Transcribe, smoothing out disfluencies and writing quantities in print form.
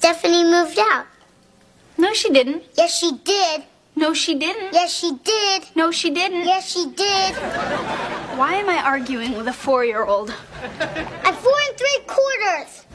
Stephanie moved out. No, she didn't. Yes, she did. No, she didn't. Yes, she did. No, she didn't. Yes, she did. Why am I arguing with a 4-year-old? I'm 4 3/4.